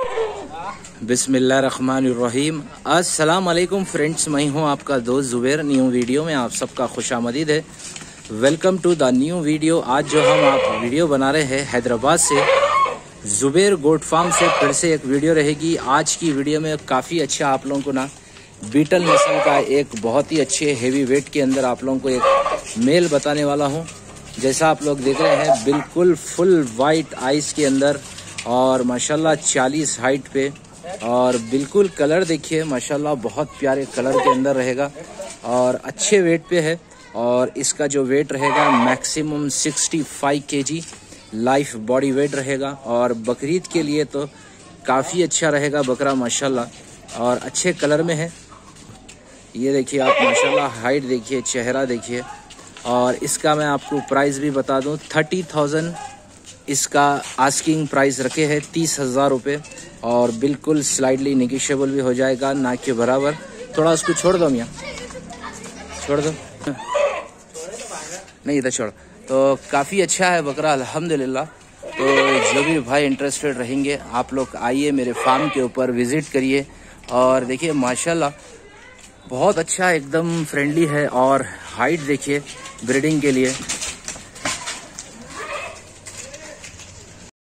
बिस्मिल्लाहिर्रहमानिर्रहीम। अस्सलाम वालेकुम फ्रेंड्स, मैं हूं आपका दोस्त ज़ुबैर। न्यू वीडियो में आप सबका खुशामदीद है। Welcome to the new video. आज जो हम आप वीडियो बना रहे हैं हैदराबाद से ज़ुबैर गोट फार्म से फिर से एक वीडियो रहेगी। आज की वीडियो में काफ़ी अच्छा आप लोगों को ना बीटल नस्ल का एक बहुत ही अच्छे हेवी वेट के अंदर आप लोगों को एक मेल बताने वाला हूं। जैसा आप लोग देख रहे हैं बिल्कुल फुल वाइट आइस के अंदर और माशाल्लाह 40 हाइट पे और बिल्कुल कलर देखिए माशाल्लाह बहुत प्यारे कलर के अंदर रहेगा और अच्छे वेट पे है। और इसका जो वेट रहेगा maximum 65 kg life body weight रहेगा। और बकरीद के लिए तो काफ़ी अच्छा रहेगा बकरा माशाल्लाह और अच्छे कलर में है। ये देखिए आप माशाल्लाह हाइट देखिए, चेहरा देखिए। और इसका मैं आपको प्राइस भी बता दूं, 30,000 इसका आस्किंग प्राइस रखे हैं, 30,000 रुपये। और बिल्कुल स्लाइडली नेगोशिएबल भी हो जाएगा, ना के बराबर। थोड़ा उसको छोड़ दो मियाँ, छोड़ दो, नहीं इधर छोड़। तो काफ़ी अच्छा है बकरा अल्हम्दुलिल्लाह। तो जो भी भाई इंटरेस्टेड रहेंगे आप लोग आइए मेरे फार्म के ऊपर विज़िट करिए। और देखिए माशाल्लाह बहुत अच्छा एकदम फ्रेंडली है। और हाइट देखिए ब्रीडिंग के लिए